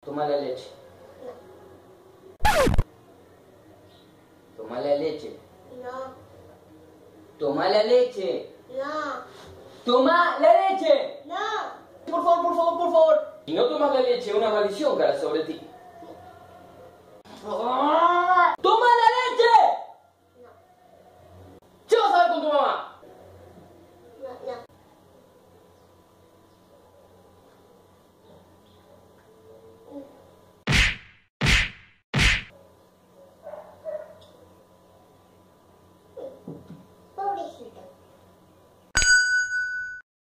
Toma la leche. Toma la leche. No, Toma la leche. no, Toma la leche. no. Por favor, por favor, por favor. Si no tomas la leche, una maldición caerá sobre ti. ¡Ah!